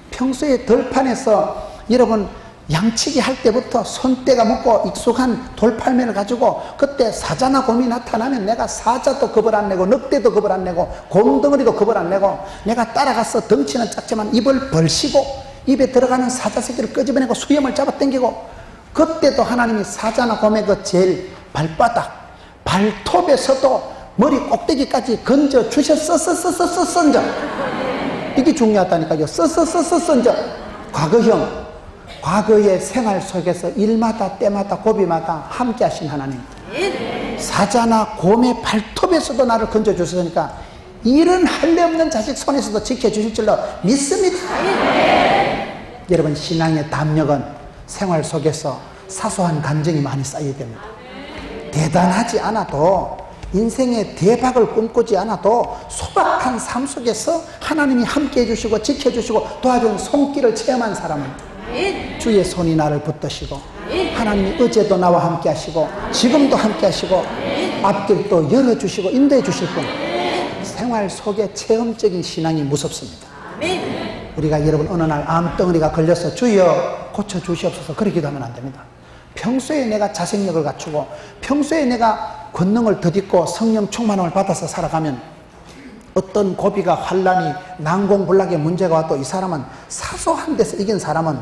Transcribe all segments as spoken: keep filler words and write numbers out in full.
평소에 들판에서 여러분 양치기 할 때부터 손때가 묻고 익숙한 돌팔매를 가지고 그때 사자나 곰이 나타나면 내가 사자도 겁을 안 내고 늑대도 겁을 안 내고 곰덩어리도 겁을 안 내고 내가 따라가서 덩치는 작지만 입을 벌시고 입에 들어가는 사자 새끼를 끄집어내고 수염을 잡아당기고 그때도 하나님이 사자나 곰의 그 제일 발바닥 발톱에서도 머리 꼭대기까지 건져 주셨었었었었 선져. 이게 중요하다니까요. 썼었었었 선져. 과거형 과거의 생활 속에서 일마다 때마다 고비마다 함께 하신 하나님, 사자나 곰의 발톱에서도 나를 건져주셨으니까 이런 할례 없는 자식 손에서도 지켜주실 줄로 믿습니다. 여러분, 신앙의 담력은 생활 속에서 사소한 감정이 많이 쌓여야 됩니다. 대단하지 않아도, 인생의 대박을 꿈꾸지 않아도 소박한 삶 속에서 하나님이 함께 해주시고 지켜주시고 도와준 손길을 체험한 사람은 주의 손이 나를 붙드시고 하나님이 어제도 나와 함께 하시고 지금도 함께 하시고 앞길도 열어주시고 인도해 주실 분. 생활 속에 체험적인 신앙이 무섭습니다. 우리가 여러분 어느 날 암덩어리가 걸려서 주여 고쳐주시옵소서 그렇게 기도하면 안 됩니다. 평소에 내가 자생력을 갖추고 평소에 내가 권능을 덧입고 성령 충만함을 받아서 살아가면 어떤 고비가 환란이 난공불락의 문제가 와도 이 사람은 사소한 데서 이긴 사람은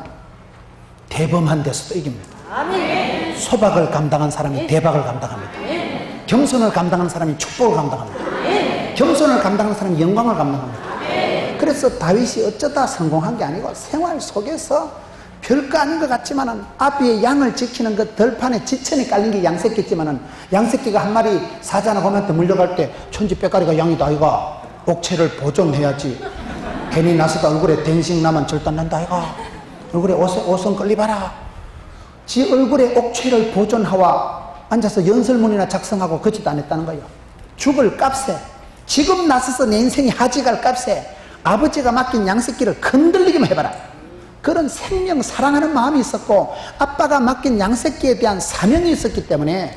대범한 데서도 이깁니다. 아멘. 소박을 감당한 사람이 대박을 감당합니다. 아멘. 겸손을 감당한 사람이 축복을 감당합니다. 아멘. 겸손을 감당한 사람이 영광을 감당합니다. 아멘. 그래서 다윗이 어쩌다 성공한 게 아니고 생활 속에서 별거 아닌 것 같지만은 앞에 양을 지키는 그 들판에 지천이 깔린 게 양새끼지만은 양새끼가 한 마리 사자나 곰한테 물려갈 때 천지백가리가 양이다 아이가 옥체를 보존해야지. 괜히 나서다 얼굴에 댕식 나면 절단난다 아이가. 얼굴에 오선, 오선 끌리봐라. 지 얼굴에 옥체를 보존하와 앉아서 연설문이나 작성하고 그짓도 안 했다는 거예요. 죽을 값에 지금 나서서 내 인생이 하지갈 값에 아버지가 맡긴 양새끼를 건들리기만 해봐라. 그런 생명 사랑하는 마음이 있었고 아빠가 맡긴 양새끼에 대한 사명이 있었기 때문에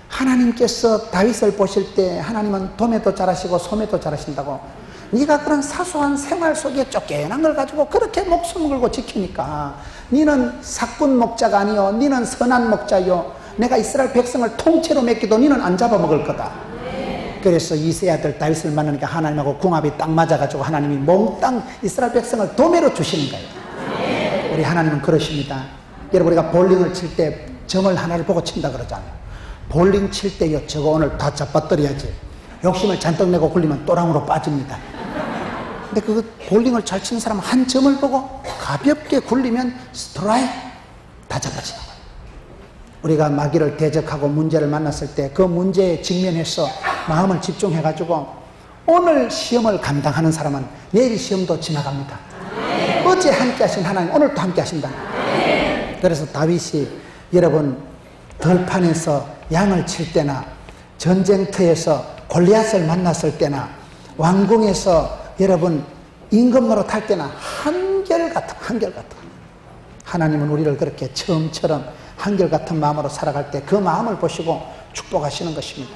하나님께서 다윗을 보실 때 하나님은 돔에도 잘하시고 솜에도 잘하신다고. 네가 그런 사소한 생활 속에 쫓겨난 걸 가지고 그렇게 목숨 걸고 지키니까 너는 사꾼 목자가 아니요 너는 선한 목자요 내가 이스라엘 백성을 통째로 맺기도 너는 안 잡아먹을 거다. 그래서 이세 아들 다윗을 만나니까 하나님하고 궁합이 딱 맞아가지고 하나님이 몽땅 이스라엘 백성을 도매로 주시는 거예요. 우리 하나님은 그러십니다. 여러분, 우리가 볼링을 칠 때 점을 하나를 보고 친다 그러잖아요. 볼링 칠 때요 저거 오늘 다 잡아떨어야지. 욕심을 잔뜩 내고 굴리면 또랑으로 빠집니다. 근데 그 볼링을 잘 치는 사람은 한 점을 보고 가볍게 굴리면 스트라이크 다 잡아지는 거예요. 우리가 마귀를 대적하고 문제를 만났을 때 그 문제에 직면해서 마음을 집중해가지고 오늘 시험을 감당하는 사람은 내일 시험도 지나갑니다. 어제 함께 하신 하나님 오늘도 함께 하신다. 그래서 다윗이 여러분 들판에서 양을 칠 때나 전쟁터에서 골리앗을 만났을 때나 왕궁에서 여러분 임금노로 탈 때나 한결같은 한결같은 하나님은 우리를 그렇게 처음처럼 한결같은 마음으로 살아갈 때 그 마음을 보시고 축복하시는 것입니다.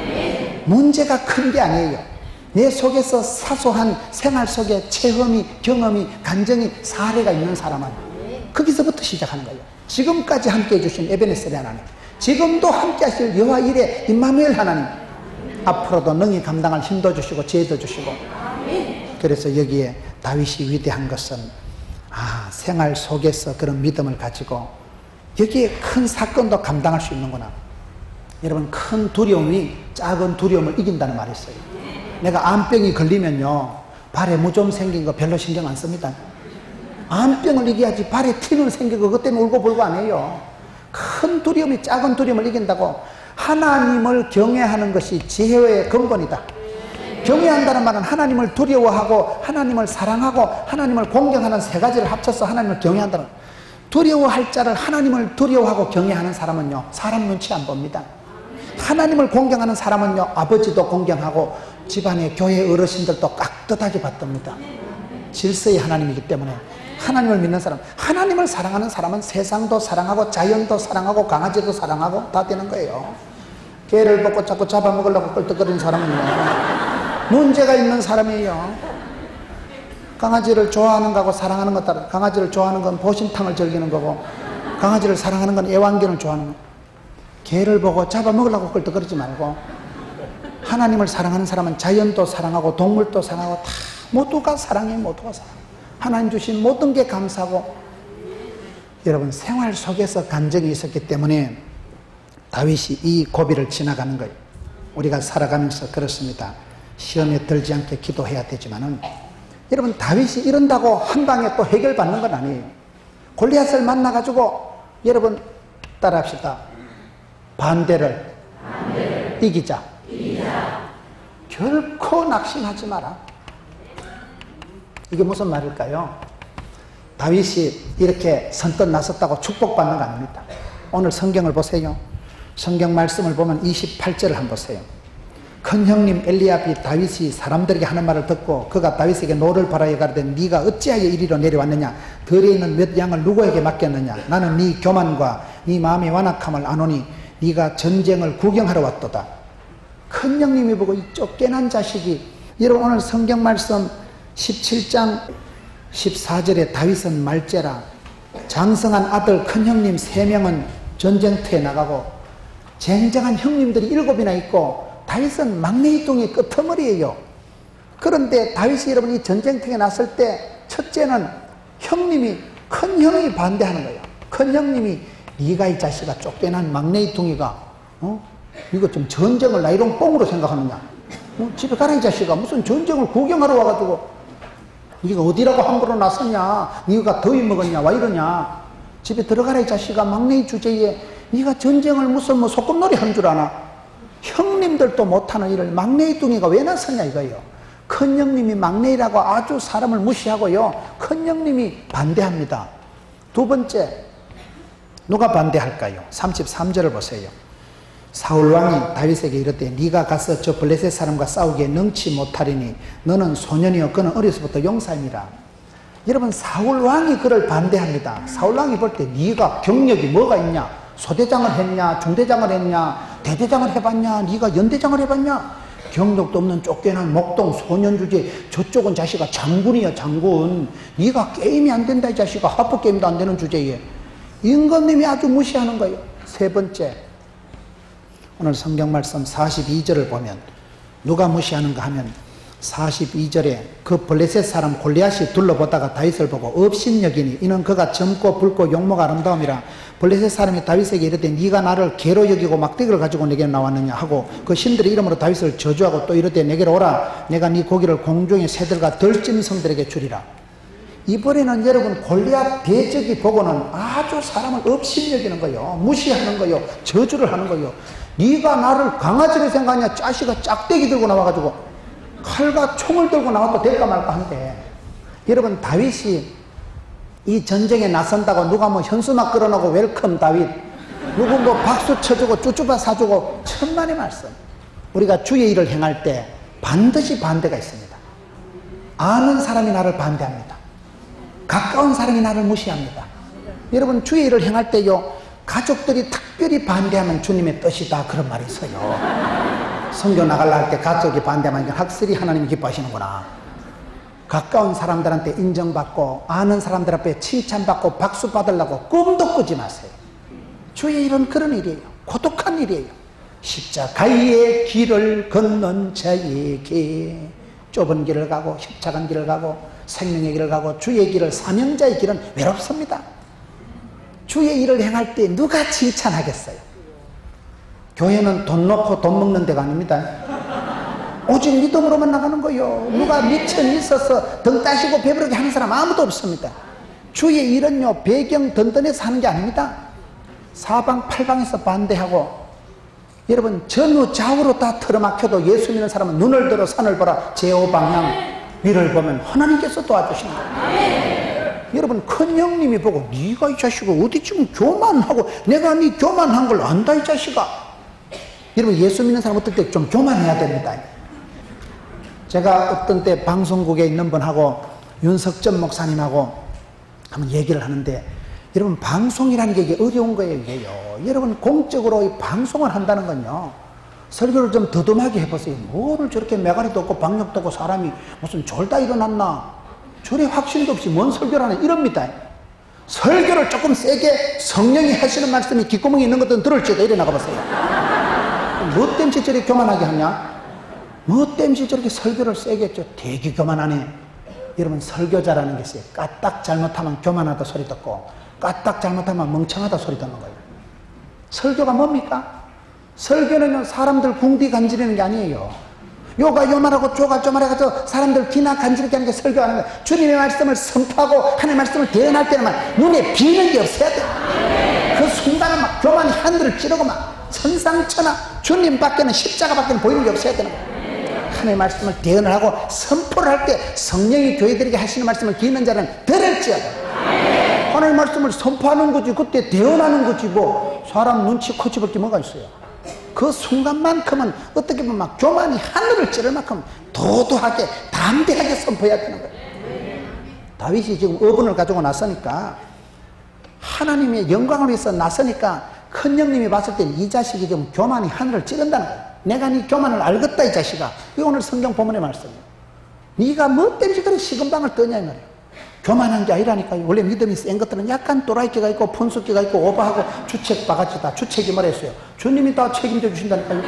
문제가 큰 게 아니에요. 내 속에서 사소한 생활 속에 체험이 경험이 감정이 사례가 있는 사람은 거기서부터 시작하는 거예요. 지금까지 함께 해주신 에베네셀의 하나님, 지금도 함께 하실 여호와 이레 임마누엘 하나님, 앞으로도 능히 감당할 힘도 주시고 지혜도 주시고. 그래서 여기에 다윗이 위대한 것은 아 생활 속에서 그런 믿음을 가지고 여기에 큰 사건도 감당할 수 있는구나. 여러분, 큰 두려움이 작은 두려움을 이긴다는 말이 있어요. 내가 암병이 걸리면요 발에 무좀 생긴 거 별로 신경 안 씁니다. 암병을 이겨야지 발에 티는 생기고 그것 때문에 울고불고 안 해요. 큰 두려움이 작은 두려움을 이긴다고. 하나님을 경외하는 것이 지혜의 근본이다. 경외한다는 말은 하나님을 두려워하고 하나님을 사랑하고 하나님을 공경하는 세 가지를 합쳐서 하나님을 경외한다는. 두려워할 자를 하나님을 두려워하고 경외하는 사람은요 사람 눈치 안 봅니다. 하나님을 공경하는 사람은요 아버지도 공경하고 집안의 교회 어르신들도 깍듯하게 받듭니다. 질서의 하나님이기 때문에 하나님을 믿는 사람, 하나님을 사랑하는 사람은 세상도 사랑하고 자연도 사랑하고 강아지도 사랑하고 다 되는 거예요. 개를 먹고 자꾸 잡아먹으려고 껄떡거리는 사람은요 문제가 있는 사람이에요. 강아지를 좋아하는 거하고 사랑하는 것 따라 강아지를 좋아하는 건 보신탕을 즐기는 거고 강아지를 사랑하는 건 애완견을 좋아하는 거. 개를 보고 잡아먹으려고 끌떡거리지 말고 하나님을 사랑하는 사람은 자연도 사랑하고 동물도 사랑하고 다 모두가 사랑해. 모두가 사랑. 하나님 주신 모든 게 감사하고. 여러분 생활 속에서 감정이 있었기 때문에 다윗이 이 고비를 지나가는 거예요. 우리가 살아가면서 그렇습니다. 시험에 들지 않게 기도해야 되지만은 여러분 다윗이 이런다고 한 방에 또 해결받는 건 아니에요. 골리앗을 만나가지고 여러분 따라합시다. 반대를, 반대를 이기자. 이기자. 결코 낙심하지 마라. 이게 무슨 말일까요? 다윗이 이렇게 선뜻 나섰다고 축복받는 거 아닙니다. 오늘 성경을 보세요. 성경 말씀을 보면 이십팔 절을 한번 보세요. 큰 형님 엘리압이 다윗이 사람들에게 하는 말을 듣고 그가 다윗에게 노를 바라여 가르되 네가 어찌하여 이리로 내려왔느냐 들에 있는 몇 양을 누구에게 맡겼느냐 나는 네 교만과 네 마음의 완악함을 아노니 네가 전쟁을 구경하러 왔도다. 큰 형님이 보고 이 쫓겨난 자식이. 여러분 오늘 성경 말씀 십칠 장 십사 절에 다윗은 말제라 장성한 아들 큰 형님 세 명은 전쟁터에 나가고 쟁쟁한 형님들이 일곱이나 있고 다윗은 막내이둥이 끄트머리예요. 그런데 다윗이 여러분 이 전쟁터에 났을 때 첫째는 형님이 큰 형이 반대하는 거예요. 큰 형님이 네가 이 자식아 쫓겨난 막내이둥이가 어? 이거 좀 전쟁을 나이롱 뽕으로 생각하느냐. 어? 집에 가라 이 자식아. 무슨 전쟁을 구경하러 와가지고 네가 어디라고 함부로 나섰냐. 네가 더위 먹었냐. 와 이러냐. 집에 들어가라 이 자식아. 막내의 주제에 네가 전쟁을 무슨 뭐 소꿉놀이 하는 줄 아나. 형님들도 못하는 일을 막내의 둥이가 왜 나섰냐 이거예요. 큰 형님이 막내라고 아주 사람을 무시하고요. 큰 형님이 반대합니다. 두 번째 누가 반대할까요? 삼십삼 절을 보세요. 사울왕이 다윗에게 이르되 네가 가서 저 블레셋 사람과 싸우기에 능치 못하리니 너는 소년이요 그는 어려서부터 용사입니다. 여러분 사울왕이 그를 반대합니다. 사울왕이 볼 때 네가 경력이 뭐가 있냐. 소대장을 했냐 중대장을 했냐 대대장을 해봤냐 네가 연대장을 해봤냐. 경력도 없는 쫓겨난 목동 소년 주제. 저쪽은 자식아 장군이야 장군. 네가 게임이 안 된다 이 자식아. 하프 게임도 안 되는 주제에 임금님이 아주 무시하는 거예요. 세 번째 오늘 성경 말씀 사십이 절을 보면 누가 무시하는가 하면 사십이 절에 그 블레셋 사람 골리앗이 둘러보다가 다윗을 보고 업신여기니 이는 그가 젊고 붉고 용모가 아름다움이라 블레셋 사람이 다윗에게 이르되 네가 나를 개로 여기고 막대기를 가지고 내게 나왔느냐 하고 그 신들의 이름으로 다윗을 저주하고 또 이르되 내게로 오라 내가 네 고기를 공중의 새들과 덜짐승들에게 주리라. 이번에는 여러분 골리앗 대적이 보고는 아주 사람을 업신여기는 거요. 무시하는 거요. 저주를 하는 거요. 네가 나를 강아지로 생각하냐. 자식아 짝대기 들고 나와가지고 칼과 총을 들고 나와도 될까 말까 한데 여러분 다윗이 이 전쟁에 나선다고 누가 뭐 현수막 끌어놓고 웰컴 다윗 누구 뭐 박수 쳐주고 쭈쭈바 사주고 천만의 말씀. 우리가 주의 일을 행할 때 반드시 반대가 있습니다. 아는 사람이 나를 반대합니다. 가까운 사람이 나를 무시합니다. 여러분 주의 일을 행할 때요 가족들이 특별히 반대하면 주님의 뜻이다 그런 말이 있어요. 선교 나가려 할 때 가족이 반대하면 확실히 하나님이 기뻐하시는구나. 가까운 사람들한테 인정받고 아는 사람들 앞에 칭찬받고 박수 받으려고 꿈도 꾸지 마세요. 주의 일은 그런 일이에요. 고독한 일이에요. 십자가의 길을 걷는 자에게 좁은 길을 가고 협착한 길을 가고 생명의 길을 가고 주의 길을 사명자의 길은 외롭습니다. 주의 일을 행할 때 누가 칭찬하겠어요? 교회는 돈 놓고 돈 먹는 데가 아닙니다. 오직 믿음으로만 나가는 거예요. 누가 미천이 있어서 등 따시고 배부르게 하는 사람 아무도 없습니다. 주의 일은요 배경 든든해서 하는 게 아닙니다. 사방 팔방에서 반대하고 여러분 전후 좌우로 다 틀어막혀도 예수 믿는 사람은 눈을 들어 산을 보라 제오 방향 위를 보면 하나님께서 도와주시는 거예요. 여러분 큰 형님이 보고 네가 이 자식아 어디 지금 교만하고 내가 네 교만한 걸 안다 이 자식아. 여러분 예수 믿는 사람 어떨 때 좀 교만해야 됩니다. 제가 어떤 때 방송국에 있는 분하고 윤석전 목사님하고 한번 얘기를 하는데 여러분 방송이라는 게 이게 어려운 거예요. 이게요. 여러분 공적으로 방송을 한다는 건요 설교를 좀 더듬하게 해보세요. 뭐를 저렇게 매가리도 없고 박력도 없고 사람이 무슨 졸다 일어났나. 줄에 확신도 없이 뭔 설교라는 이럽니다. 설교를 조금 세게 성령이 하시는 말씀이 귓구멍에 있는 것들은 들을지어도 이래 나가보세요. 뭐 때문에 저렇게 교만하게 하냐? 뭐 때문에 저렇게 설교를 세게 했죠? 되게 교만하네. 여러분, 설교자라는 게 있어요. 까딱 잘못하면 교만하다 소리 듣고 까딱 잘못하면 멍청하다 소리 듣는 거예요. 설교가 뭡니까? 설교는 사람들 궁디 간지르는 게 아니에요. 요가 요만하고 쪼가 쪼만해가지고 사람들 귀나 간지르게 하는 게 설교하는 거예요. 주님의 말씀을 선포하고 하나님의 말씀을 대언할 때는 막 눈에 비는 게 없어야 돼. 그 순간은 막 교만이 하늘을 찌르고 막 천상천하 주님 밖에는 십자가 밖에는 보이는 게 없어야 되는 거예요. 하나님의 말씀을 대언을 하고 선포를 할 때 성령이 교회들에게 하시는 말씀을 기는 자는 들을지어다. 하나님의 말씀을 선포하는 거지 그때 대언하는 거지 뭐 사람 눈치 코치 볼 게 뭐가 있어요. 그 순간만큼은 어떻게 보면 막 교만이 하늘을 찌를 만큼 도도하게 담대하게 선포해야 되는 거예요. 다윗이 지금 어분을 가지고 나서니까 하나님의 영광을 위해서 나서니까 큰 형님이 봤을 때 이 자식이 지금 교만이 하늘을 찌른다는 거예요. 내가 네 교만을 알겠다 이 자식아. 이게 오늘 성경 본문의 말씀이에요. 네가 뭐 때문에 그런 식은방을 떠냐 이 말이에요. 교만한 게 아니라니까요. 원래 믿음이 센 것들은 약간 또라이끼가 있고 푼숙기가 있고 오버하고 주책 바가지다. 주책임을 했어요. 주님이 다 책임져 주신다니까요.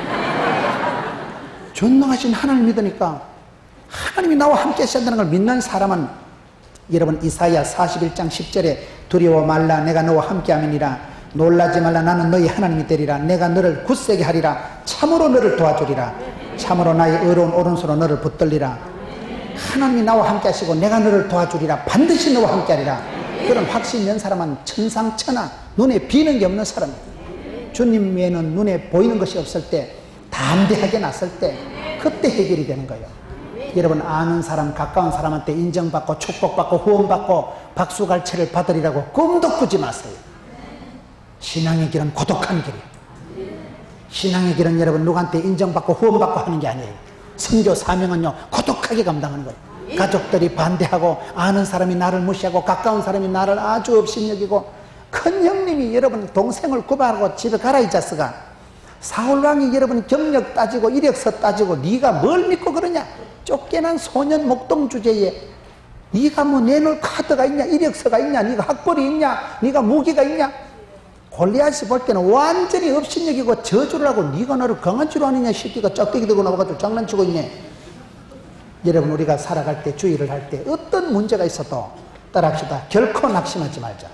전능하신 하나님을 믿으니까 하나님이 나와 함께 하신다는 걸 믿는 사람은 여러분 이사야 사십일 장 십 절에 두려워 말라 내가 너와 함께 함이니라 놀라지 말라 나는 너희 하나님이 되리라 내가 너를 굳세게 하리라 참으로 너를 도와주리라 참으로 나의 의로운 오른손으로 너를 붙들리라. 하나님이 나와 함께 하시고 내가 너를 도와주리라 반드시 너와 함께 하리라. 그런 확신이 있는 사람은 천상천하 눈에 비는 게 없는 사람이에요. 주님 외에는 눈에 보이는 것이 없을 때 담대하게 났을 때 그때 해결이 되는 거예요. 여러분 아는 사람 가까운 사람한테 인정받고 축복받고 후원받고 박수갈채를 받으리라고 꿈도 꾸지 마세요. 신앙의 길은 고독한 길이에요. 신앙의 길은 여러분 누구한테 인정받고 후원받고 하는 게 아니에요. 선교 사명은요 고독하게 감당하는 거예요. 가족들이 반대하고 아는 사람이 나를 무시하고 가까운 사람이 나를 아주 업신여기고 큰 형님이 여러분 동생을 구박하고 집에 가라 이 자식아. 사울왕이 여러분 경력 따지고 이력서 따지고 네가 뭘 믿고 그러냐. 쫓겨난 소년 목동 주제에 네가 뭐 내놓을 카드가 있냐 이력서가 있냐 네가 학벌이 있냐 네가 무기가 있냐. 골리앗이 볼 때는 완전히 업신여기고 저주를 하고 네가 나를 강한 줄 아느냐 새끼가 짝대기 들고 나와가지고 장난치고 있네. 여러분 우리가 살아갈 때 주의를 할 때 어떤 문제가 있어도 따라합시다. 결코 낙심하지 말자.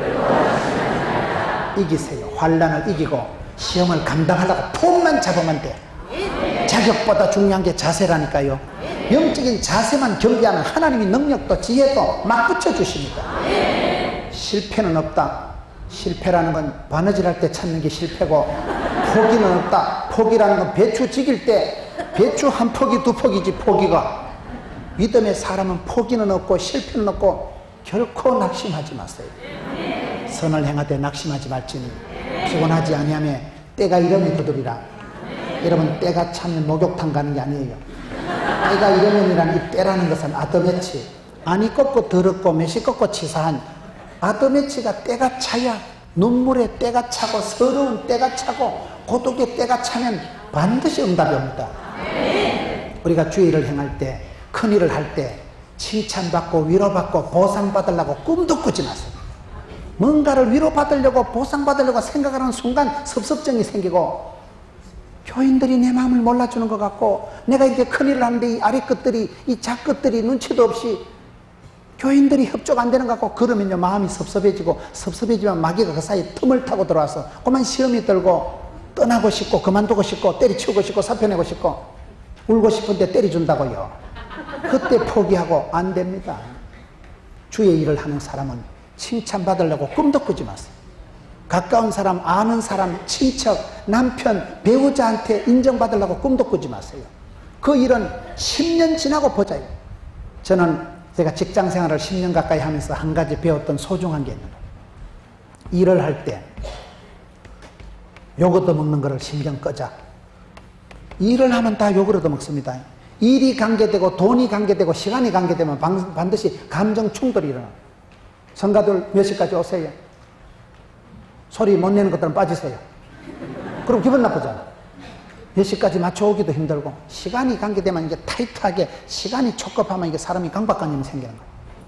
이기세요. 환난을 이기고 시험을 감당하려고 폼만 잡으면 돼. 자격보다 중요한 게 자세라니까요. 영적인 자세만 겸비하면 하나님이 능력도 지혜도 막 붙여주십니다. 실패는 없다. 실패라는 건 바느질할 때 찾는 게 실패고 포기는 없다. 포기라는 건 배추 지길 때 배추 한 포기 두 포기지 포기가. 믿음의 사람은 포기는 없고 실패는 없고 결코 낙심하지 마세요. 선을 행하되 낙심하지 말지니 피곤하지 아니하며 때가 이르면 거두리라. 여러분 때가 차면 목욕탕 가는 게 아니에요. 때가 이르면이라는 이 때라는 것은 아드메치 안이 꺾고 더럽고 몇이 꺾고 치사한 아드메치가 때가 차야 눈물에 때가 차고 서러운 때가 차고 고독의 때가 차면 반드시 응답이 옵니다. 우리가 주의를 행할 때 큰일을 할 때 칭찬받고 위로받고 보상받으려고 꿈도 꾸지 마세요. 뭔가를 위로받으려고 보상받으려고 생각을 하는 순간 섭섭증이 생기고 교인들이 내 마음을 몰라주는 것 같고 내가 이렇게 큰일을 하는데 이 아래 것들이 이 작것들이 눈치도 없이 교인들이 협조가 안 되는 것 같고 그러면요 마음이 섭섭해지고 섭섭해지면 마귀가 그 사이에 틈을 타고 들어와서 그만 시험이 들고 떠나고 싶고 그만두고 싶고 때리치우고 싶고 사표내고 싶고 울고 싶은데 때려준다고요. 그때 포기하고 안 됩니다. 주의 일을 하는 사람은 칭찬받으려고 꿈도 꾸지 마세요. 가까운 사람, 아는 사람, 친척, 남편, 배우자한테 인정받으려고 꿈도 꾸지 마세요. 그 일은 십 년 지나고 보자요. 저는 제가 직장 생활을 십 년 가까이 하면서 한 가지 배웠던 소중한 게 있는 거예요. 일을 할 때 요거도 먹는 거를 신경 끄자. 일을 하면 다 요거로도 먹습니다. 일이 관계되고 돈이 관계되고 시간이 관계되면 반드시 감정 충돌이 일어나요. 성가들 몇 시까지 오세요? 소리 못 내는 것들은 빠지세요. 그럼 기분 나쁘잖아. 몇 시까지 맞춰오기도 힘들고 시간이 관계되면 이게 타이트하게 시간이 촉급하면 이게 사람이 강박관념이 생기는 거예요.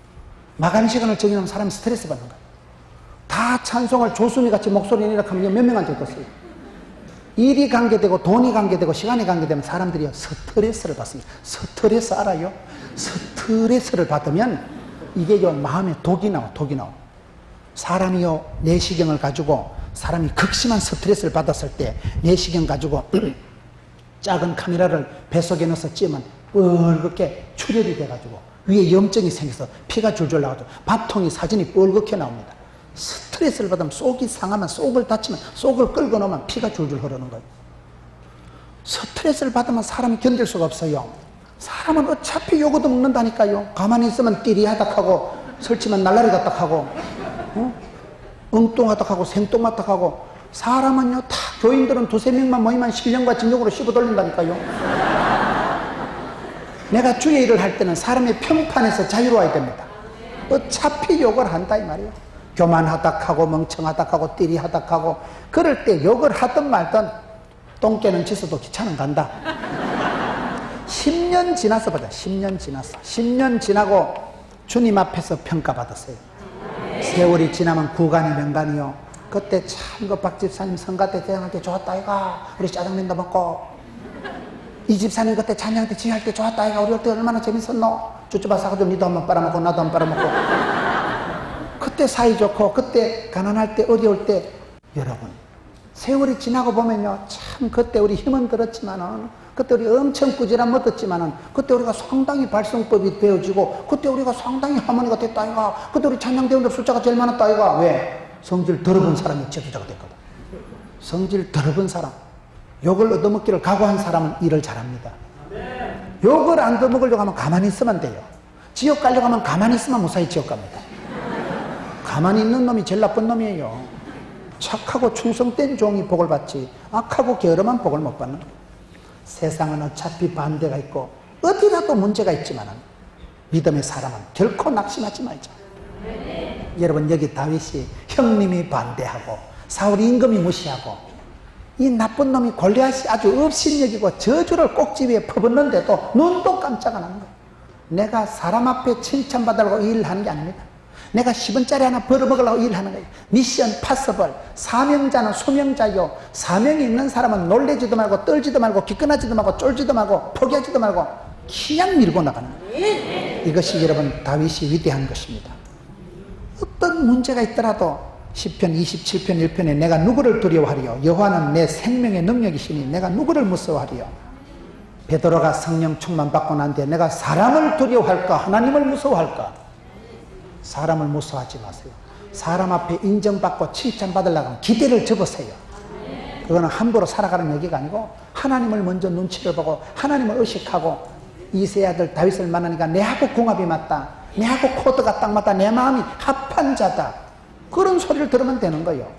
마감 시간을 정해놓으면 사람이 스트레스 받는 거예요. 다 찬송을 조수미 같이 목소리 내려고 하면 몇 명한테 있겠어요. 일이 관계되고 돈이 관계되고 시간이 관계되면 사람들이 스트레스를 받습니다. 스트레스 알아요? 스트레스를 받으면 이게 요 마음에 독이 나와, 독이 나와. 사람이요, 내시경을 가지고 사람이 극심한 스트레스를 받았을 때 내시경 가지고 작은 카메라를 뱃속에 넣어서 찌면 뻘겋게 출혈이 돼가지고 위에 염증이 생겨서 피가 줄줄 나가지고 밥통이 사진이 뻘겋게 나옵니다. 스트레스를 받으면 속이 상하면 속을 다치면 속을 끌고 놓으면 피가 줄줄 흐르는 거예요. 스트레스를 받으면 사람이 견딜 수가 없어요. 사람은 어차피 요거도 먹는다니까요. 가만히 있으면 띠리하닥하고 설치면 날라리 같닥하고 어? 엉뚱하닥하고 생뚱맞닥하고 사람은요 다 교인들은 두세 명만 모이면 신령과 진정으로 씹어 돌린다니까요. 내가 주의 일을 할 때는 사람의 평판에서 자유로워야 됩니다. 어차피 욕을 한다 이 말이에요. 교만하닥하고 멍청하닥하고 띠리하닥하고 그럴 때 욕을 하든 말든 똥개는 짖어도 귀찮은 간다. 십 년 지나서 보자. 십 년 지나서 십 년 지나고 주님 앞에서 평가받았어요. 세월이 지나면 구간이 명간이요. 그때 참 그 박 집사님 성가 때 대장할 때 좋았다 아이가 우리 짜장면도 먹고 이 집사님 그때 찬양 때 지휘할 때 좋았다 아이가 우리 그때 얼마나 재밌었노. 쭈쭈바 사가지고 니도 한번 빨아먹고 나도 한번 빨아먹고 그때 사이좋고 그때 가난할 때 어려울 때 여러분 세월이 지나고 보면요 참 그때 우리 힘은 들었지만은 그때 우리 엄청 꾸지람 얻었지만은 그때 우리가 상당히 발성법이 배워지고 그때 우리가 상당히 하모니가 됐다 아이가 그때 우리 찬양대원들 숫자가 제일 많았다 아이가 왜? 성질 더러운 사람이 지도자가 됐거든. 성질 더러운 사람 욕을 얻어먹기를 각오한 사람은 일을 잘합니다. 욕을 안 얻어먹으려고 하면 가만히 있으면 돼요. 지옥 가려고 하면 가만히 있으면 무사히 지옥 갑니다. 가만히 있는 놈이 제일 나쁜 놈이에요. 착하고 충성된 종이 복을 받지 악하고 게으름한 복을 못 받는 거예요. 세상은 어차피 반대가 있고 어디라도 문제가 있지만 믿음의 사람은 결코 낙심하지 말자. 네. 여러분 여기 다윗이 형님이 반대하고 사울이 임금이 무시하고 이 나쁜 놈이 골리앗이 아주 업신여기고 저주를 꼭지 위에 퍼붓는데도 눈도 깜짝 안 하는 거예요. 내가 사람 앞에 칭찬받으려고 일을 하는 게 아닙니다. 내가 십 원짜리 하나 벌어먹으려고 일을 하는 거예요. 미션 파서블. 사명자는 수명자요. 사명이 있는 사람은 놀래지도 말고 떨지도 말고 기끈하지도 말고 쫄지도 말고 포기하지도 말고 그냥 밀고 나가는 거예요. 이것이 여러분 다윗이 위대한 것입니다. 어떤 문제가 있더라도 시편 이십칠 편 일 편에 내가 누구를 두려워하리요? 여호와는 내 생명의 능력이시니 내가 누구를 무서워하리요? 베드로가 성령 충만 받고 난 뒤에 내가 사람을 두려워할까? 하나님을 무서워할까? 사람을 무서워하지 마세요. 사람 앞에 인정받고 칭찬받으려고 하면 기대를 접으세요. 그거는 함부로 살아가는 얘기가 아니고 하나님을 먼저 눈치를 보고 하나님을 의식하고 이세 아들 다윗을 만나니까 내하고 궁합이 맞다. 내하고 코드가 딱 맞다. 내 마음이 합한 자다. 그런 소리를 들으면 되는 거예요.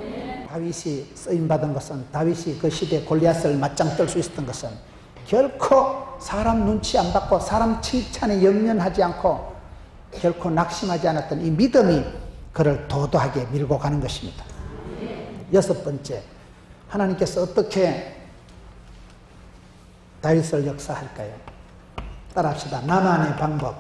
다윗이 쓰임받은 것은 다윗이 그 시대에 골리앗을 맞짱 뜰 수 있었던 것은 결코 사람 눈치 안 받고 사람 칭찬에 연연하지 않고 결코 낙심하지 않았던 이 믿음이 그를 도도하게 밀고 가는 것입니다. 여섯 번째, 하나님께서 어떻게 다윗을 역사할까요? 따라합시다. 나만의 방법.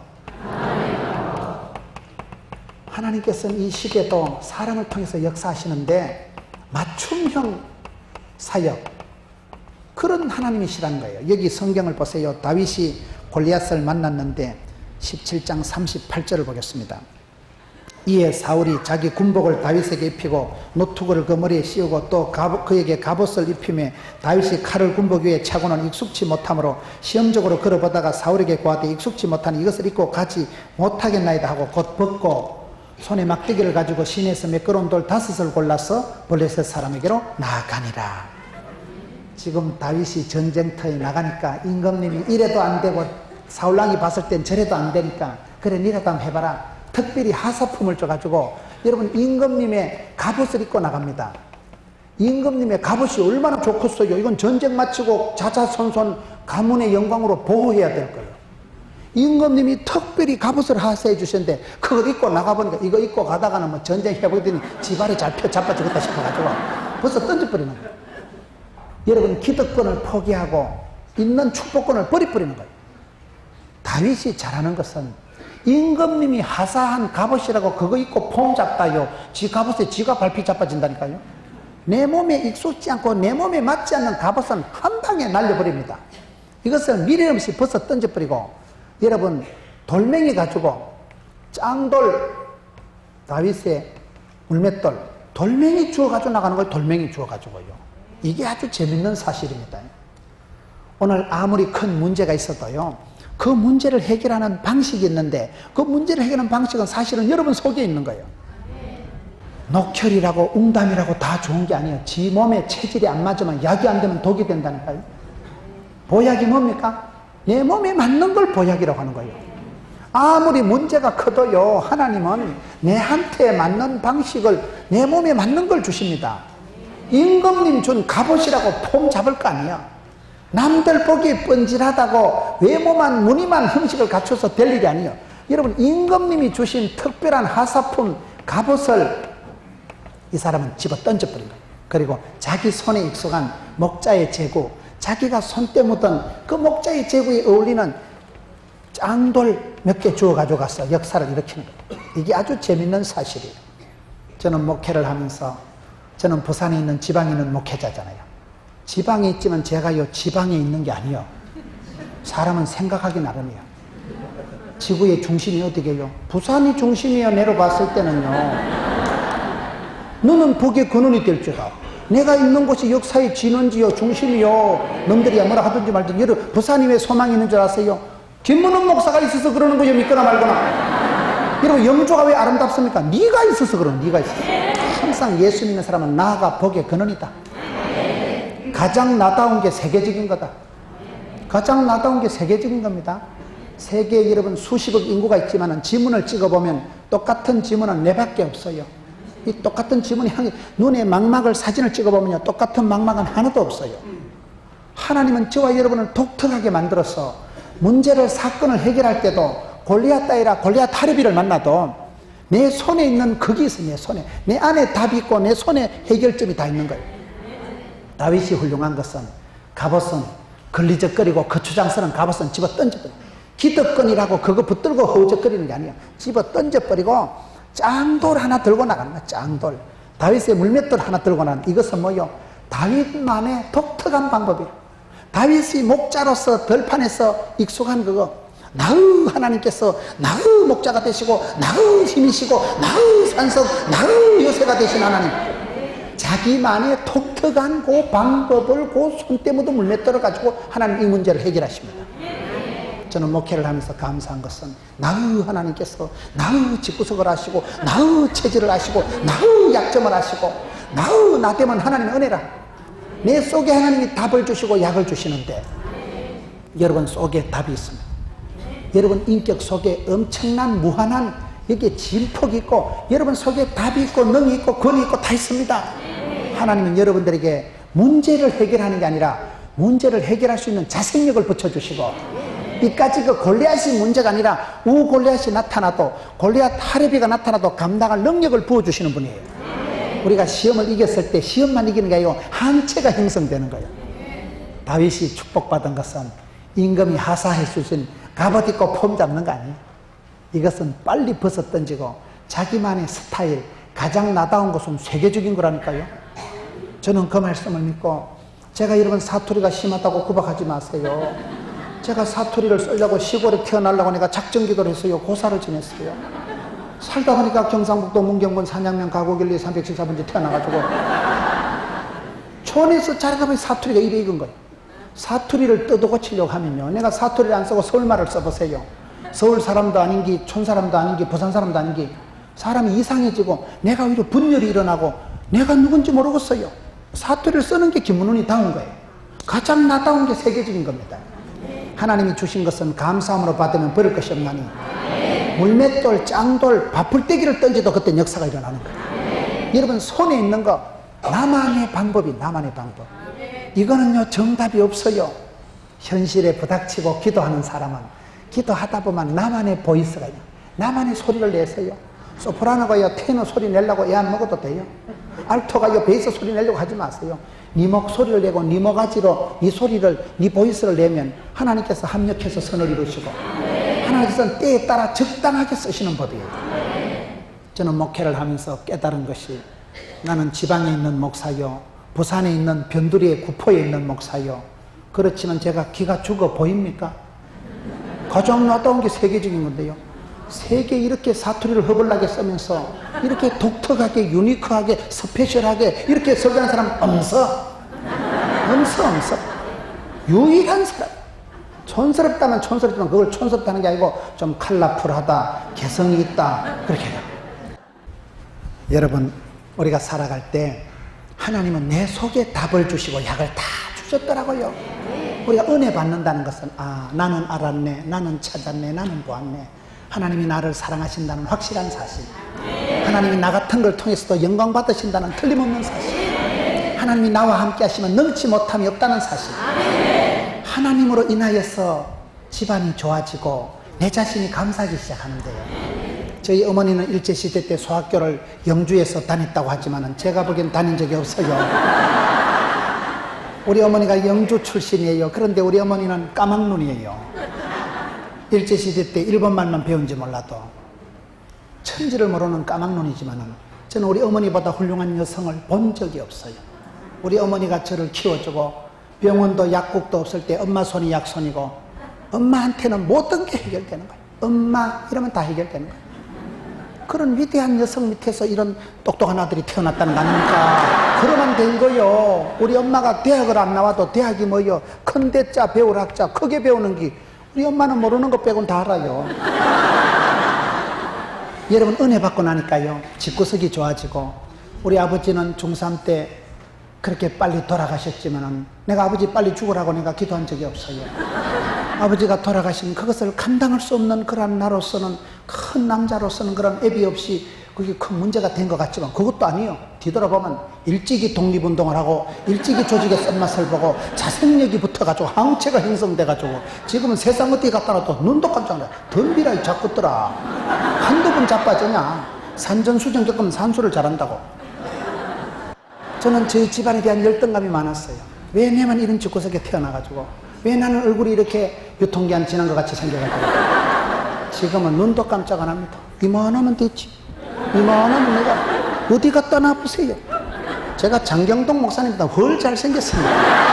하나님께서는 이 시대도 사람을 통해서 역사하시는데 맞춤형 사역, 그런 하나님이시라는 거예요. 여기 성경을 보세요. 다윗이 골리앗을 만났는데 십칠 장 삼십팔 절을 보겠습니다. 이에 사울이 자기 군복을 다윗에게 입히고 노투구를 그 머리에 씌우고 또 갑옷, 그에게 갑옷을 입히며 다윗이 칼을 군복 위에 차고는 익숙치 못하므로 시험적으로 걸어보다가 사울에게 고하되 익숙치 못하니 이것을 입고 가지 못하겠나이다 하고 곧 벗고 손에 막대기를 가지고 시내에서 매끄러운 돌 다섯을 골라서 블레셋 사람에게로 나아가니라. 지금 다윗이 전쟁터에 나가니까 임금님이 이래도 안 되고 사울왕이 봤을 땐 저래도 안 되니까 그래 니라도 한번 해봐라. 특별히 하사품을 줘가지고 여러분 임금님의 갑옷을 입고 나갑니다. 임금님의 갑옷이 얼마나 좋겠어요. 이건 전쟁 마치고 자자손손 가문의 영광으로 보호해야 될 거예요. 임금님이 특별히 갑옷을 하사해 주셨는데 그걸 입고 나가보니까 이거 입고 가다가는 뭐 전쟁 해보더니 지발이 잘 펴 잡아 주겠다 싶어가지고 벌써 던져버리는 거예요. 여러분 기득권을 포기하고 있는 축복권을 버려버리는 거예요. 다윗이 잘하는 것은 임금님이 하사한 갑옷이라고 그거 입고 폼 잡다요. 지 갑옷에 지가 발피 자빠진다니까요. 내 몸에 익숙지 않고 내 몸에 맞지 않는 갑옷은 한 방에 날려버립니다. 이것을 미련 없이 벗어 던져버리고, 여러분 돌멩이 가지고 짱돌, 다윗의 물맷돌, 돌멩이 주워가지고 나가는 걸 돌멩이 주워가지고요. 이게 아주 재밌는 사실입니다. 오늘 아무리 큰 문제가 있어도요, 그 문제를 해결하는 방식이 있는데, 그 문제를 해결하는 방식은 사실은 여러분 속에 있는 거예요. 녹혈이라고 웅담이라고 다 좋은 게 아니에요. 지 몸에 체질이 안 맞으면, 약이 안 되면 독이 된다니까요. 보약이 뭡니까? 내 몸에 맞는 걸 보약이라고 하는 거예요. 아무리 문제가 커도요, 하나님은 내한테 맞는 방식을, 내 몸에 맞는 걸 주십니다. 임금님 준 갑옷이라고 폼 잡을 거 아니야. 남들 보기 뻔질하다고 외모만 무늬만 형식을 갖춰서 될 일이 아니에요. 여러분, 임금님이 주신 특별한 하사품 갑옷을 이 사람은 집어 던져버린 거예요. 그리고 자기 손에 익숙한 목자의 제구, 자기가 손때 묻은 그 목자의 제구에 어울리는 짱돌 몇 개 주워 가져가서 역사를 일으키는 거예요. 이게 아주 재밌는 사실이에요. 저는 목회를 하면서, 저는 부산에 있는 지방에 있는 목회자잖아요. 지방에 있지만 제가요, 지방에 있는 게 아니에요. 사람은 생각하기 나름이에요. 지구의 중심이 어디게요? 부산이 중심이에요. 내려봤을 때는요. 너는 복의 근원이 될지다. 내가 있는 곳이 역사의 진원지요, 중심이요. 놈들이야 뭐라 하든지 말든지. 여러분, 부산이 왜 소망이 있는 줄 아세요? 김문훈 목사가 있어서 그러는 거예요. 믿거나 말거나. 여러분, 영주가 왜 아름답습니까? 네가 있어서 그러는, 네가 있어서. 항상 예수 믿는 사람은 나가 복의 근원이다. 가장 나다운 게 세계적인 거다. 가장 나다운 게 세계적인 겁니다. 세계에 여러분 수십억 인구가 있지만 지문을 찍어보면 똑같은 지문은 네 밖에 없어요. 이 똑같은 지문이 향해, 눈에 망막을 사진을 찍어보면요, 똑같은 망막은 하나도 없어요. 하나님은 저와 여러분을 독특하게 만들어서 문제를, 사건을 해결할 때도 골리앗 따위라 골리앗 타르비를 만나도 내 손에 있는 그게 있어. 내 손에, 내 안에 답이 있고 내 손에 해결점이 다 있는 거예요. 다윗이 훌륭한 것은 갑옷은 걸리적거리고 거추장 쓰는 갑옷은 집어 던져버려. 기득권이라고 그거 붙들고 허우적거리는 게 아니야. 집어 던져버리고 짱돌 하나 들고 나가는 거야. 짱돌. 다윗의 물맷돌 하나 들고 나가는, 이것은 뭐요? 다윗만의 독특한 방법이에요. 다윗이 목자로서 들판에서 익숙한 그거, 나의 하나님께서 나의 목자가 되시고 나의 힘이시고 나의 산석, 나의 요새가 되신 하나님, 자기만의 독특한 그 방법을 그 손때 묻은 물맷돌을 가지고 하나님 이 문제를 해결하십니다. 저는 목회를 하면서 감사한 것은 나의 하나님께서 나의 집구석을 아시고 나의 체질을 아시고 나의 약점을 아시고 나의 나되면 하나님의 은혜라. 내 속에 하나님이 답을 주시고 약을 주시는데, 여러분 속에 답이 있습니다. 여러분 인격 속에 엄청난 무한한 여기에 진폭이 있고, 여러분 속에 답이 있고 능이 있고 권위 있고 다 있습니다. 하나님은 여러분들에게 문제를 해결하는 게 아니라 문제를 해결할 수 있는 자생력을 붙여주시고, 이까지 그 골리앗이 문제가 아니라 우 골리앗이 나타나도, 골리앗 하레비가 나타나도 감당할 능력을 부어주시는 분이에요. 우리가 시험을 이겼을 때 시험만 이기는 게 아니고 한체가 형성되는 거예요. 다윗이 축복받은 것은 임금이 하사해 주신 갑옷 입고 폼 잡는 거 아니에요. 이것은 빨리 벗어 던지고 자기만의 스타일, 가장 나다운 것은 세계적인 거라니까요. 저는 그 말씀을 믿고, 제가 여러분 사투리가 심하다고 구박하지 마세요. 제가 사투리를 쓰려고 시골에 태어나려고 내가 작정기도를 했어요. 고사를 지냈어요. 살다 보니까 경상북도 문경군 산양면 가곡일리 삼백십사 번지 태어나가지고 촌에서 자라다 보니 사투리가 이래 익은 거예요. 사투리를 뜯어고치려고 하면요, 내가 사투리를 안 쓰고 서울말을 써보세요. 서울 사람도 아닌기, 촌 사람도 아닌기, 부산 사람도 아닌기 사람이 이상해지고 내가 오히려 분열이 일어나고 내가 누군지 모르겠어요. 사투리를 쓰는 게 김문훈이 다운 거예요. 가장 나다운 게 세계적인 겁니다. 하나님이 주신 것은 감사함으로 받으면 버릴 것이 없나니, 물맷돌, 짱돌, 바풀떼기를 던져도 그때 역사가 일어나는 거예요. 여러분 손에 있는 거, 나만의 방법이, 나만의 방법. 이거는요 정답이 없어요. 현실에 부닥치고 기도하는 사람은 기도하다 보면 나만의 보이스가 있어요. 나만의 소리를 내세요. 소프라노가요 테너 소리 내려고 애 안 먹어도 돼요. 알토가요 베이스 소리 내려고 하지 마세요. 네 목소리를 내고 네 모가지로 네 소리를, 네 보이스를 내면 하나님께서 합력해서 선을 이루시고 하나님께서는 때에 따라 적당하게 쓰시는 법이에요. 저는 목회를 하면서 깨달은 것이, 나는 지방에 있는 목사요, 부산에 있는 변두리의 구포에 있는 목사요, 그렇지만 제가 기가 죽어 보입니까? 가장 나다운 게 세계적인 건데요, 세계 이렇게 사투리를 허벌나게 쓰면서 이렇게 독특하게 유니크하게 스페셜하게 이렇게 설교하는 사람 없어. 없어 없어. 유일한 사람. 촌스럽다면 촌스럽지만 그걸 촌스럽다는 게 아니고 좀 컬러풀하다, 개성이 있다, 그렇게 해요. 여러분, 우리가 살아갈 때 하나님은 내 속에 답을 주시고 약을 다 주셨더라고요. 우리가 은혜 받는다는 것은, 아, 나는 알았네, 나는 찾았네, 나는 보았네, 하나님이 나를 사랑하신다는 확실한 사실, 하나님이 나 같은 걸 통해서도 영광 받으신다는 틀림없는 사실, 하나님이 나와 함께 하시면 능치 못함이 없다는 사실, 하나님으로 인하여서 집안이 좋아지고 내 자신이 감사하기 시작하는데요. 저희 어머니는 일제시대 때 소학교를 영주에서 다녔다고 하지만 제가 보기엔 다닌 적이 없어요. 우리 어머니가 영주 출신이에요. 그런데 우리 어머니는 까막눈이에요. 일제시대 때 일본말만 배운지 몰라도 천지를 모르는 까막눈이지만 저는 우리 어머니보다 훌륭한 여성을 본 적이 없어요. 우리 어머니가 저를 키워주고 병원도 약국도 없을 때 엄마 손이 약손이고, 엄마한테는 모든 게 해결되는 거예요. 엄마 이러면 다 해결되는 거예요. 그런 위대한 여성 밑에서 이런 똑똑한 아들이 태어났다는 거 아닙니까? 그러면 된 거요. 우리 엄마가 대학을 안 나와도 대학이 뭐요? 큰 대자 배울 학자, 크게 배우는 게, 우리 엄마는 모르는 것 빼고는 다 알아요. 여러분, 은혜 받고 나니까요, 집구석이 좋아지고, 우리 아버지는 중삼 때 그렇게 빨리 돌아가셨지만 내가 아버지 빨리 죽으라고 내가 기도한 적이 없어요. 아버지가 돌아가시면 그것을 감당할 수 없는 그런 나로서는, 큰 남자로서는 그런 애비 없이 그게 큰 문제가 된 것 같지만 그것도 아니에요. 뒤돌아보면 일찍이 독립운동을 하고 일찍이 조직의 쓴맛을 보고 자생력이 붙어가지고 항체가 형성돼가지고 지금은 세상 어디 갖다 놔도 눈도 깜짝 놀라. 덤비라 이 자꾸더라. 한두 번 자빠지냐. 산전수전 겪으면 산수를 잘한다고. 저는 저희 집안에 대한 열등감이 많았어요. 왜 내만 이런 집구석에 태어나가지고, 왜 나는 얼굴이 이렇게 유통기한 지난 것 같이 생겨가지고. 지금은 눈도 깜짝 안 합니다. 이만하면 됐지. 이만하면 내가 어디 갖다 놔보세요. 제가 장경동 목사님보다 훨 잘생겼습니다.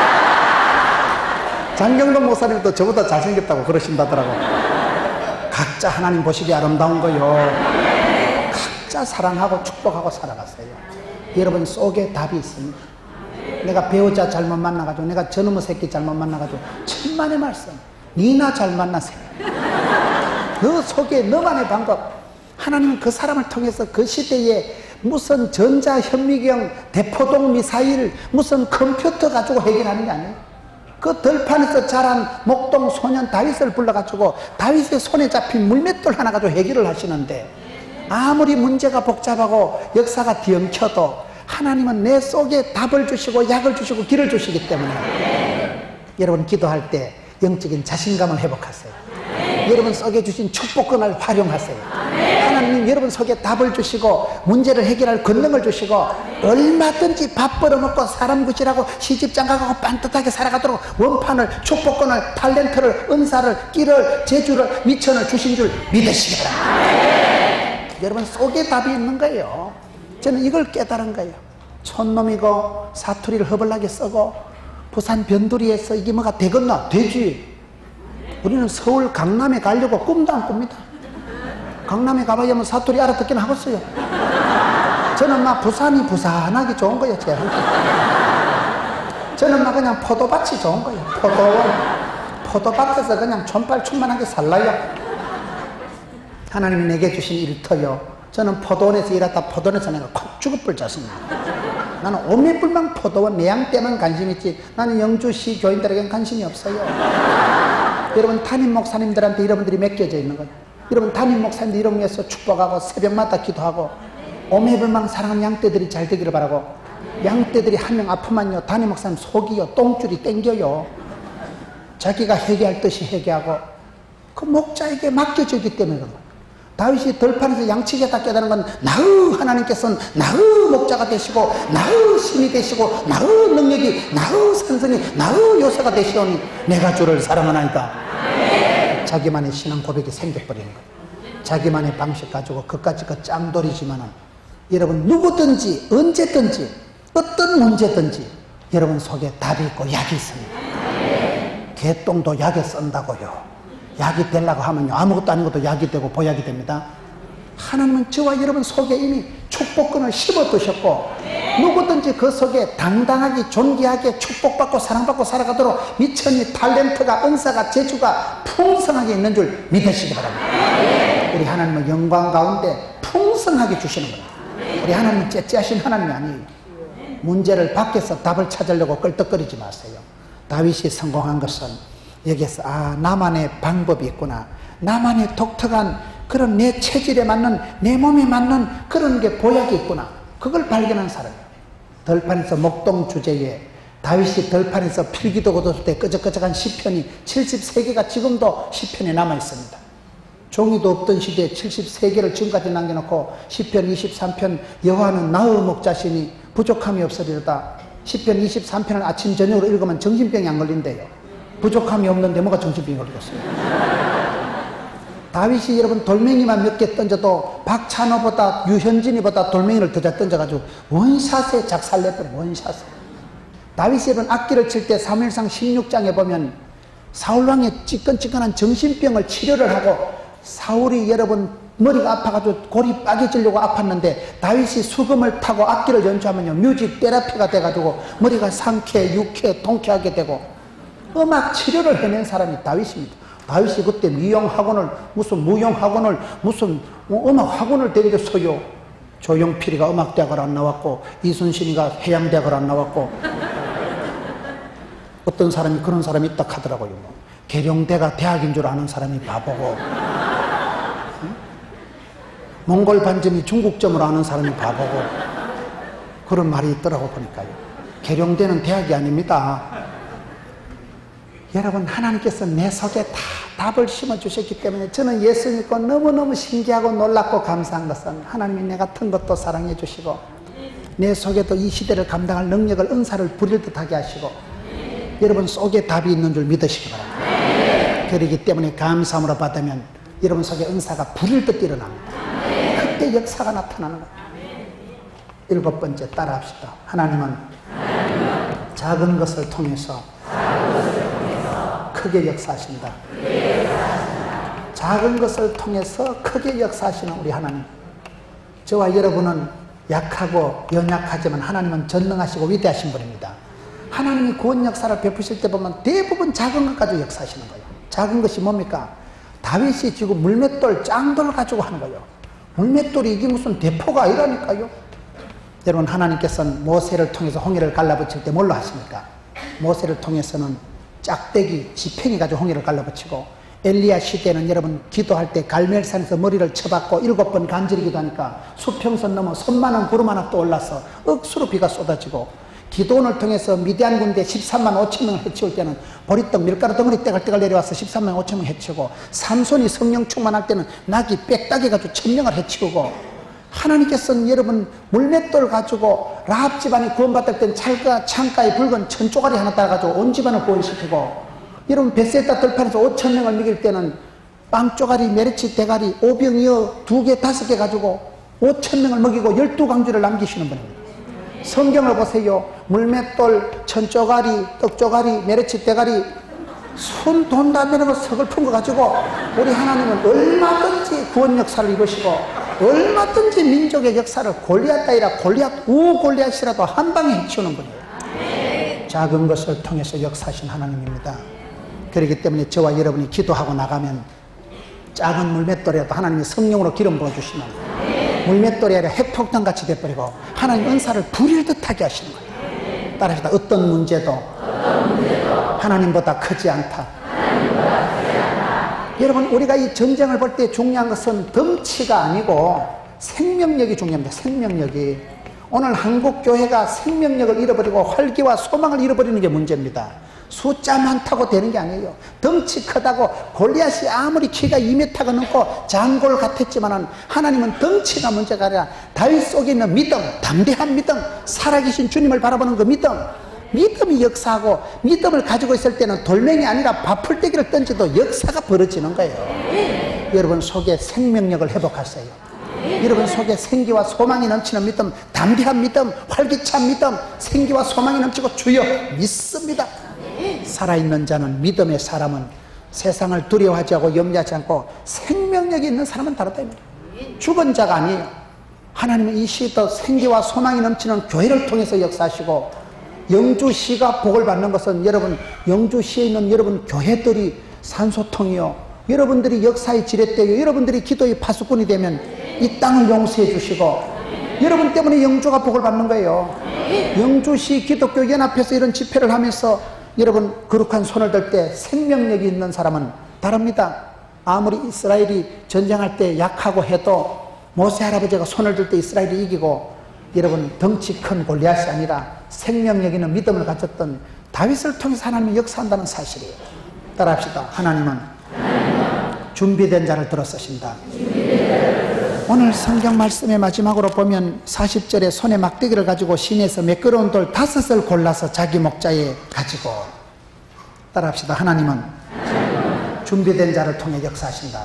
장경동 목사님도 저보다 잘생겼다고 그러신다더라고. 각자 하나님 보시기에 아름다운 거요. 각자 사랑하고 축복하고 살아갔어요. 여러분 속에 답이 있습니다. 내가 배우자 잘못 만나가지고, 내가 저놈의 새끼 잘못 만나가지고, 천만의 말씀, 니나 잘 만나세요. 그 속에 너만의 방법. 하나님은 그 사람을 통해서 그 시대에 무슨 전자현미경, 대포동 미사일, 무슨 컴퓨터 가지고 해결하는 게 아니에요. 그 들판에서 자란 목동 소년 다윗을 불러가지고 다윗의 손에 잡힌 물맷돌 하나 가지고 해결을 하시는데, 아무리 문제가 복잡하고 역사가 뒤엉켜도 하나님은 내 속에 답을 주시고 약을 주시고 길을 주시기 때문에 네. 여러분 기도할 때 영적인 자신감을 회복하세요. 네. 여러분 속에 주신 축복권을 활용하세요. 네. 하나님 여러분 속에 답을 주시고 문제를 해결할 권능을 주시고 네. 얼마든지 밥 벌어먹고 사람 구실하고 시집장가가고 반듯하게 살아가도록 원판을, 축복권을, 탤런트를, 은사를, 끼를, 재주를, 미천을 주신 줄 믿으시기 바랍니다. 네. 여러분 속에 답이 있는 거예요. 저는 이걸 깨달은 거예요. 촌놈이고 사투리를 허벌나게 쓰고 부산 변두리에서 이게 뭐가 되겠나? 되지. 우리는 서울 강남에 가려고 꿈도 안 꿉니다. 강남에 가봐야 뭐 사투리 알아듣긴 하겠어요. 저는 막 부산이 부산하기 좋은 거예요. 제가. 저는 막 그냥 포도밭이 좋은 거예요. 포도원. 포도밭에서 그냥 촌발 충만하게 살라요. 하나님이 내게 주신 일터요. 저는 포도원에서 일하다 포도원에서 내가 콕 죽을 뿔 잤습니다. 나는 오매불망 포도원 내양 때만 관심 있지 나는 영주시 교인들에게는 관심이 없어요. 여러분 담임 목사님들한테 여러분들이 맡겨져 있는 거예요. 여러분 담임 목사님들 이름 위해서 축복하고 새벽마다 기도하고 오매불망 사랑하는 양떼들이 잘 되기를 바라고, 양떼들이 한 명 아프면요 담임 목사님 속이요 똥줄이 땡겨요. 자기가 회개할 듯이 회개하고 그 목자에게 맡겨지기 때문에 그런 거예요. 다윗이 들판에서 양치겠다 깨달은 건 나의 하나님께서는 나의 목자가 되시고 나의 신이 되시고 나의 능력이 나의 산성이 나의 요새가 되시오니 내가 주를 사랑하나이다. 자기만의 신앙 고백이 생겨버리는 거예요. 자기만의 방식 가지고 그까지 그 짱돌이지만은 여러분 누구든지 언제든지 어떤 문제든지 여러분 속에 답이 있고 약이 있습니다. 개똥도 약에 쓴다고요. 약이 되려고 하면요 아무것도 아닌 것도 약이 되고 보약이 됩니다. 하나님은 저와 여러분 속에 이미 축복권을 심어 두셨고 누구든지 그 속에 당당하게 존귀하게 축복받고 사랑받고 살아가도록 미천이 탤런트가 은사가 재주가 풍성하게 있는 줄 믿으시기 바랍니다. 우리 하나님은 영광 가운데 풍성하게 주시는 겁니다. 우리 하나님은 째째하신 하나님이 아니에요. 문제를 밖에서 답을 찾으려고 껄떡거리지 마세요. 다윗이 성공한 것은 여기에서 아 나만의 방법이 있구나, 나만의 독특한 그런 내 체질에 맞는 내 몸에 맞는 그런 게 보약이 있구나, 그걸 발견한 사람이에요. 들판에서 목동 주제에 다윗이 들판에서 필기도 거뒀을 때 끄적끄적한 시편이 칠십삼 개가 지금도 시편에 남아있습니다. 종이도 없던 시대에 칠십삼 개를 지금까지 남겨놓고 시편 이십삼 편 여호와는 나의 목자시니 부족함이 없으리로다. 시편 이십삼 편을 아침 저녁으로 읽으면 정신병이 안 걸린대요. 부족함이 없는데 뭐가 정신병이 걸리겠어요. 다윗이 여러분 돌멩이만 몇 개 던져도 박찬호보다 유현진이보다 돌멩이를 더 잘 던져가지고 원샷에 작살냈더니 원샷에. 다윗이 여러분 악기를 칠 때 사무엘상 십육 장에 보면 사울왕의 찌끈찌끈한 정신병을 치료를 하고 사울이 여러분 머리가 아파가지고 골이 빠개지려고 아팠는데 다윗이 수금을 타고 악기를 연주하면요 뮤직 테라피가 돼가지고 머리가 상쾌 유쾌 통쾌하게 되고 음악 치료를 해낸 사람이 다윗입니다. 다윗이 그때 미용학원을 무슨 무용학원을 무슨 음악학원을 다니겠어요. 조용필이가 음악대학을 안 나왔고 이순신이가 해양대학을 안 나왔고 어떤 사람이 그런 사람이 있다 하더라고요. 뭐. 계룡대가 대학인 줄 아는 사람이 바보고 응? 몽골 반점이 중국점을 아는 사람이 바보고 그런 말이 있더라고 보니까요. 계룡대는 대학이 아닙니다. 여러분 하나님께서 내 속에 다 답을 심어주셨기 때문에 저는 예수 믿고 너무너무 신기하고 놀랍고 감사한 것은 하나님이 내 같은 것도 사랑해 주시고 내 속에도 이 시대를 감당할 능력을 은사를 부릴 듯하게 하시고 여러분 속에 답이 있는 줄 믿으시기 바랍니다. 그렇기 때문에 감사함으로 받으면 여러분 속에 은사가 부릴 듯 일어납니다. 그때 역사가 나타나는 거예요. 일곱 번째 따라합시다. 하나님은 작은 것을 통해서 크게 역사하신다. 작은 것을 통해서 크게 역사하시는 우리 하나님. 저와 여러분은 약하고 연약하지만 하나님은 전능하시고 위대하신 분입니다. 하나님이 구원 역사를 베푸실 때 보면 대부분 작은 것 가지고 역사하시는 거예요. 작은 것이 뭡니까? 다윗이 지금 물맷돌 짱돌 가지고 하는 거예요. 물맷돌이 이게 무슨 대포가 아니라니까요. 여러분 하나님께서는 모세를 통해서 홍해를 갈라붙일 때 뭘로 하십니까? 모세를 통해서는 짝대기 지팽이 가지고 홍해를 갈라붙이고 엘리야 시대는 여러분 기도할 때 갈멜산에서 머리를 쳐박고 일곱 번 간절히 기도하니까 수평선 넘어 손만한 구름 하나 떠올라서 억수로 비가 쏟아지고 기도원을 통해서 미디안 군대 십삼만 오천 명을 해치울 때는 보리떡 밀가루 덩어리 떼글떼글 내려와서 십삼만 오천 명 해치우고 삼손이 성령 충만할 때는 낙이 빽딱이 가지고 천 명을 해치우고 하나님께서는 여러분 물맷돌 가지고 라합 집안이 구원받을 때는 창가, 창가에 붉은 천조가리 하나 따라가지고 온 집안을 구원시키고 여러분 베세다 들판에서 오천 명을 먹일 때는 빵조가리, 메르치, 대가리, 오병이어 두 개, 다섯 개 가지고 오천 명을 먹이고 열두 강주를 남기시는 분입니다. 성경을 보세요. 물맷돌, 천조가리, 떡조가리, 메르치, 대가리 손 돈 다 내는 거 서글픈 거 가지고 우리 하나님은 얼마든지 구원 역사를 이루시고 얼마든지 민족의 역사를 골리앗 따위라 골리앗 우 골리앗이라도 한 방에 해치우는 분이에요. 작은 것을 통해서 역사하신 하나님입니다. 그렇기 때문에 저와 여러분이 기도하고 나가면 작은 물맷돌이라도 하나님이 성령으로 기름 부어주시면 물맷돌이 아니라 핵폭탄같이 돼버리고 하나님 은사를 부릴 듯하게 하시는 거예요. 따라합시다. 어떤 문제도 하나님보다 크지 않다. 여러분 우리가 이 전쟁을 볼 때 중요한 것은 덩치가 아니고 생명력이 중요합니다. 생명력이. 오늘 한국교회가 생명력을 잃어버리고 활기와 소망을 잃어버리는 게 문제입니다. 숫자 많다고 되는 게 아니에요. 덩치 크다고 골리앗이 아무리 키가 이 미터가 넘고 장골 같았지만은 하나님은 덩치가 문제가 아니라 다윗 속에 있는 믿음, 담대한 믿음, 살아계신 주님을 바라보는 그 믿음, 믿음이 역사하고 믿음을 가지고 있을 때는 돌멩이 아니라 밥풀떼기를 던져도 역사가 벌어지는 거예요. 여러분 속에 생명력을 회복하세요. 여러분 속에 생기와 소망이 넘치는 믿음, 담대한 믿음, 활기찬 믿음, 생기와 소망이 넘치고 주여 믿습니다. 살아있는 자는, 믿음의 사람은 세상을 두려워하지 않고 염려하지 않고 생명력이 있는 사람은 다르다. 죽은 자가 아니에요. 하나님은 이 시도 생기와 소망이 넘치는 교회를 통해서 역사하시고, 영주시가 복을 받는 것은 여러분 영주시에 있는 여러분 교회들이 산소통이요, 여러분들이 역사의 지렛대요, 여러분들이 기도의 파수꾼이 되면 이 땅을 용서해 주시고, 여러분 때문에 영주가 복을 받는 거예요. 영주시 기독교 연합회에서 이런 집회를 하면서 여러분 거룩한 손을 들 때 생명력이 있는 사람은 다릅니다. 아무리 이스라엘이 전쟁할 때 약하고 해도 모세 할아버지가 손을 들 때 이스라엘이 이기고, 여러분 덩치 큰 골리앗이 아니라 생명력 있는 믿음을 가졌던 다윗을 통해서 하나님이 역사한다는 사실이에요. 따라합시다. 하나님은 준비된 자를 들어 쓰신다. 오늘 성경 말씀의 마지막으로 보면 사십 절에 손에 막대기를 가지고 시내에서 매끄러운 돌 다섯을 골라서 자기 목자에 가지고, 따라합시다. 하나님은 준비된 자를 통해 역사하신다.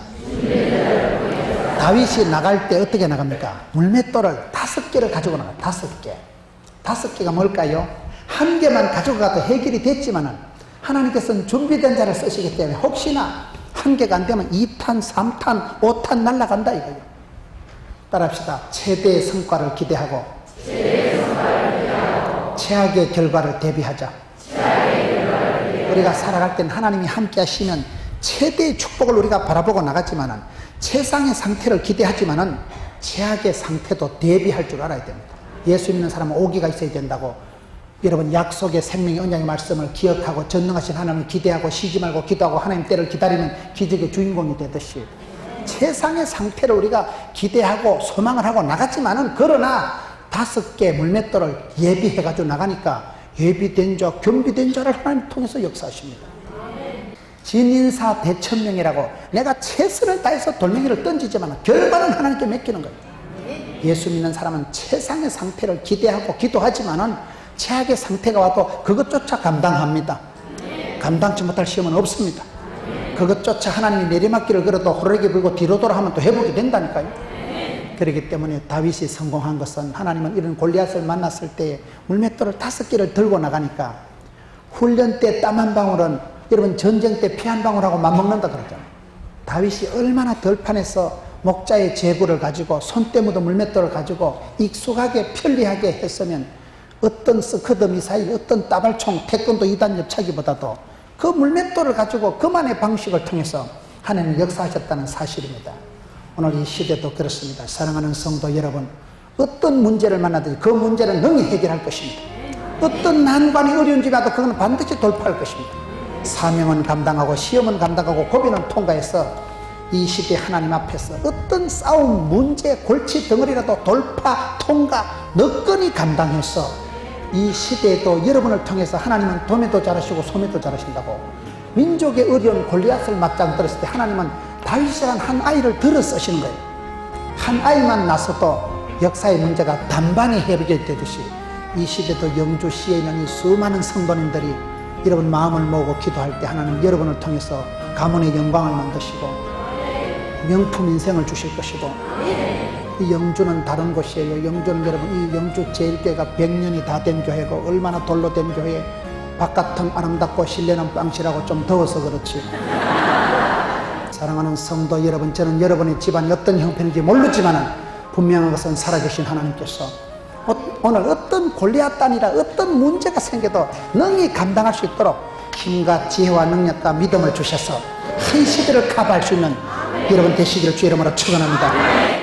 다윗이 나갈 때 어떻게 나갑니까? 물맷돌을 다섯 개를 가지고 나가요. 다섯 개. 다섯 개가 뭘까요? 한 개만 가지고 가도 해결이 됐지만은 하나님께서는 준비된 자를 쓰시기 때문에 혹시나 한 개가 안 되면 이 탄, 삼 탄, 오 탄 날아간다 이거예요. 따라합시다. 최대의 성과를 기대하고, 최대의 성과를 기대하고 최악의 결과를 대비하자. 최악의 결과를 대비하자. 우리가 살아갈 때는 하나님이 함께 하시면 최대의 축복을 우리가 바라보고 나가지만은, 최상의 상태를 기대하지만은 최악의 상태도 대비할 줄 알아야 됩니다. 예수 믿는 사람은 오기가 있어야 된다고. 여러분 약속의 생명의 언약의 말씀을 기억하고 전능하신 하나님을 기대하고 쉬지 말고 기도하고 하나님 때를 기다리는 기적의 주인공이 되듯이 최상의 상태를 우리가 기대하고 소망을 하고 나갔지만은, 그러나 다섯 개 물맷돌을 예비해가지고 나가니까 예비된 자, 겸비된 자를 하나님 통해서 역사하십니다. 진인사 대천명이라고 내가 최선을 다해서 돌멩이를 던지지만 결과는 하나님께 맡기는 거예요. 예수 믿는 사람은 최상의 상태를 기대하고 기도하지만은 최악의 상태가 와도 그것조차 감당합니다. 감당치 못할 시험은 없습니다. 그것조차 하나님이 내리막길을 걸어도 호르게 불고 뒤로 돌아 하면 또 회복이 된다니까요. 그렇기 때문에 다윗이 성공한 것은, 하나님은 이런 골리앗을 만났을 때 물맷돌을 다섯 개를 들고 나가니까, 훈련 때 땀 한 방울은 여러분 전쟁 때 피 한 방울하고 맞먹는다 그러잖아요. 다윗이 얼마나 덜판에서 목자의 제구를 가지고 손때 묻은 물맷돌을 가지고 익숙하게 편리하게 했으면 어떤 스커드 미사일, 어떤 따발총, 태권도 이단 옆차기보다도 그 물맷돌을 가지고 그만의 방식을 통해서 하나님 역사하셨다는 사실입니다. 오늘 이 시대도 그렇습니다. 사랑하는 성도 여러분, 어떤 문제를 만나든지 그 문제를 능히 해결할 것입니다. 어떤 난관이 어려운 집에 와도 그건 반드시 돌파할 것입니다. 사명은 감당하고 시험은 감당하고 고비는 통과해서 이 시대 하나님 앞에서 어떤 싸움, 문제, 골치 덩어리라도 돌파, 통과, 너끈히 감당해서 이 시대에도 여러분을 통해서 하나님은 도매도 잘하시고 소매도 잘하신다고. 민족의 어려운 골리앗을 맞짱 들었을 때 하나님은 다윗이라는 한 아이를 들어 쓰시는 거예요. 한 아이만 나서도 역사의 문제가 단번에 해결이 되듯이 이 시대도 영주시에 있는 이 수많은 성도님들이 여러분 마음을 모으고 기도할 때 하나님 여러분을 통해서 가문의 영광을 만드시고 명품 인생을 주실 것이고, 이 영주는 다른 곳이에요. 영주는 여러분 이 영주 제일교회가 백 년이 다 된 교회고, 얼마나 돌로 된 교회, 바깥은 아름답고 실내는 빵실하고 좀 더워서 그렇지. 사랑하는 성도 여러분, 저는 여러분의 집안이 어떤 형편인지 모르지만 분명한 것은 살아계신 하나님께서 오늘 어떤 골리앗단이라 어떤 문제가 생겨도 능히 감당할 수 있도록 힘과 지혜와 능력과 믿음을 주셔서 한 시대를 커버할 수 있는 여러분 되시기를 주의 이름으로 축원합니다.